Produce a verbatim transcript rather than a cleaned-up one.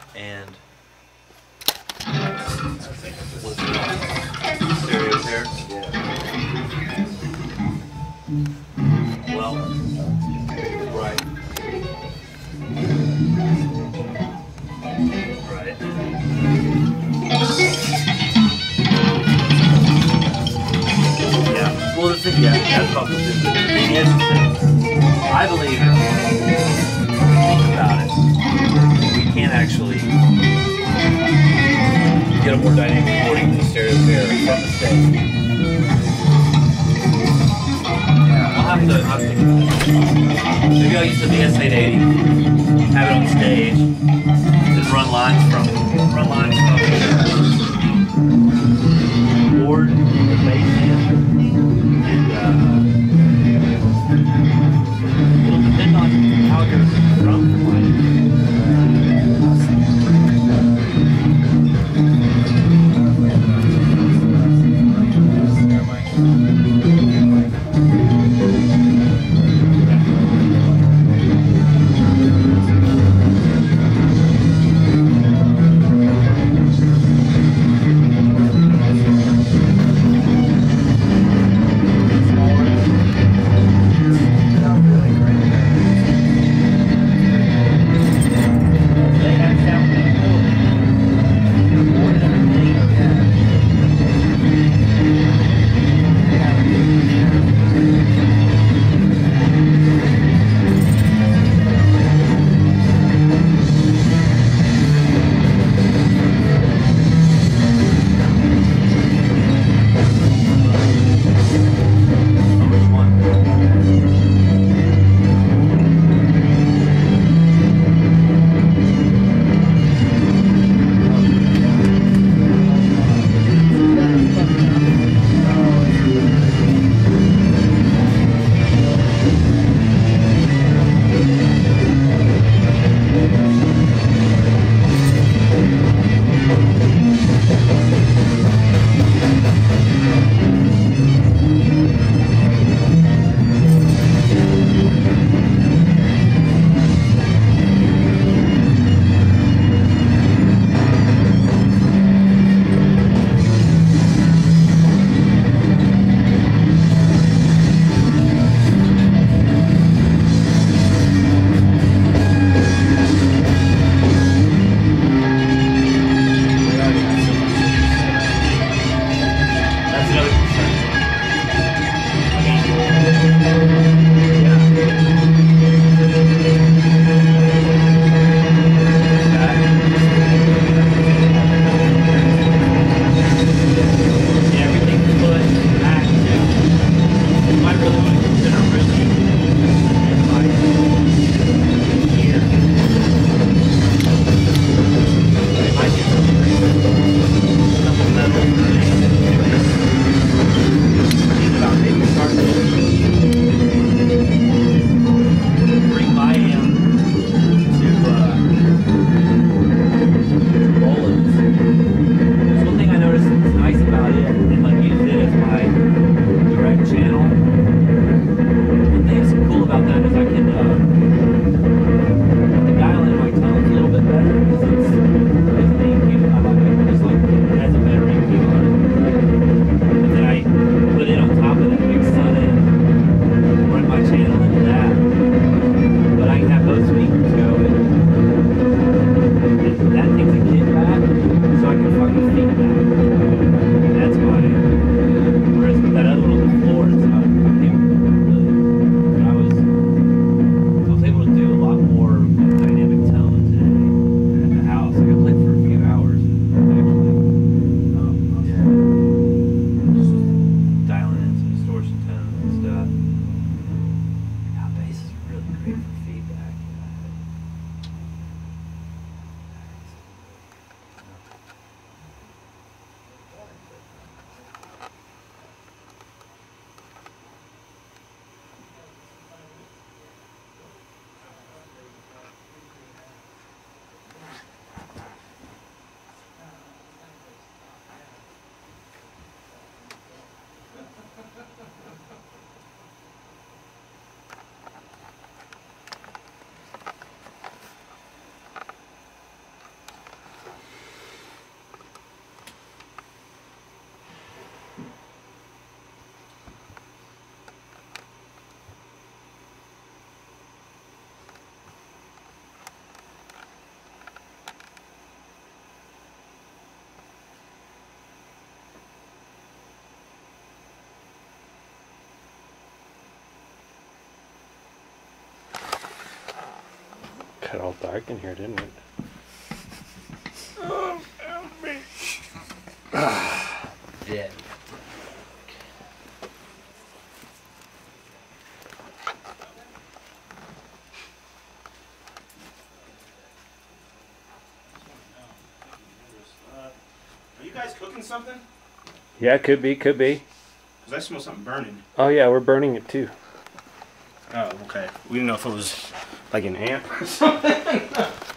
and what's it on? Stereo pair? Yeah. Well, right. Right. Yeah. Well, the thing, yeah, that's what the thing is, I believe if you think about it, we can't actually get a more dynamic recording than stereo pair from the stage. Yeah, I'll have to, I'll have to think about it. Maybe I'll use the V S eight eighty, have it on stage, then run lines from, run lines from the board, the bass amp, and uh, it'll depend on how your drums are playing. got all dark in here, didn't it? Oh, help me. Yeah. Are you guys cooking something? Yeah, could be, could be. Because I smell something burning. Oh yeah, we're burning it too. Oh, okay. We didn't know if it was like an ant or something.